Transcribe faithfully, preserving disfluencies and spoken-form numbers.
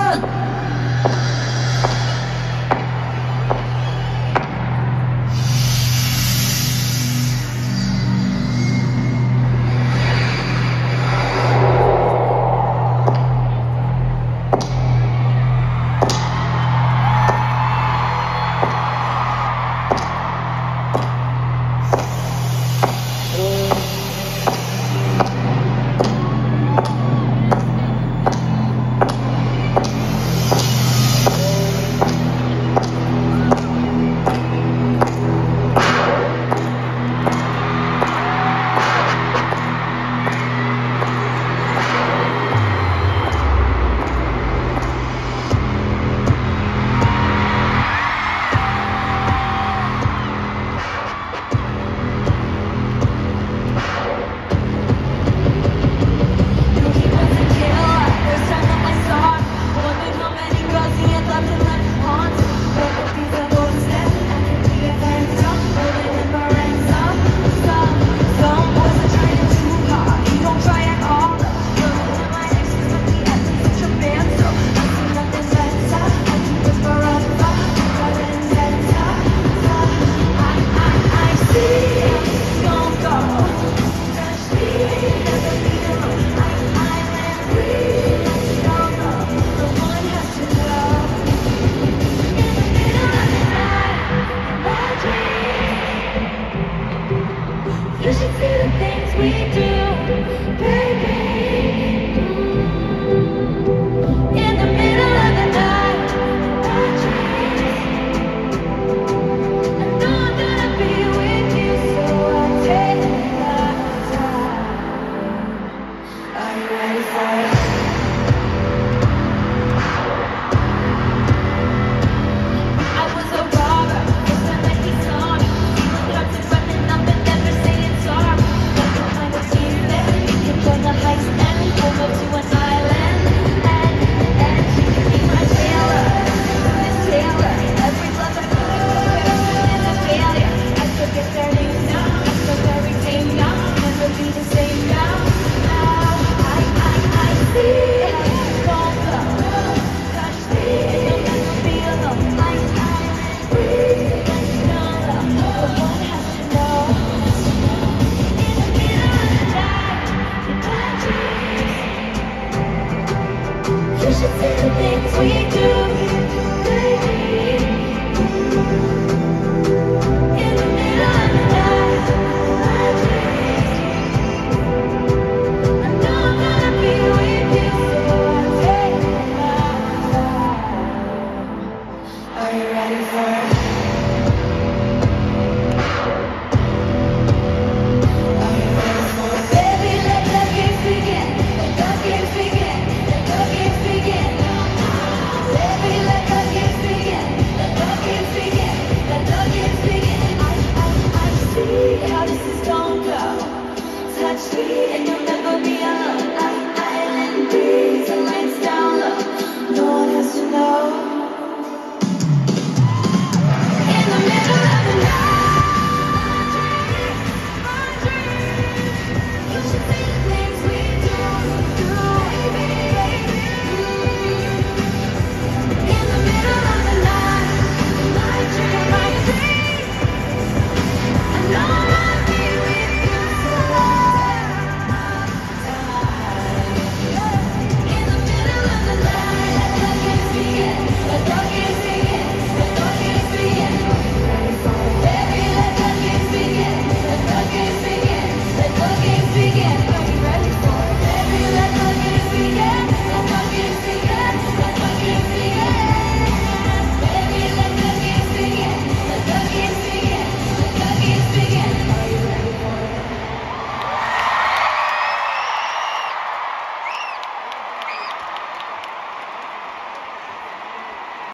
You should see the things we do, baby. In the middle of the night, my dreams. I know I'm gonna be with you, so I'll take my time. Are you ready for it? I was a robber, it's not like he saw me. People started running up and never saying sorry. Like the kind of scene that you can join the heist and go up to an island. And, and she could be my sailor, Miss Taylor. Every love I give is a failure. I forget their names now, I'm so very tame now. Never be the same now. Now I, I, I see. Don't go, touch me, you'll never be alone. I, I, breathe, no, no, but one has to know. In the middle of the night, in my dreams, you should see the things we do.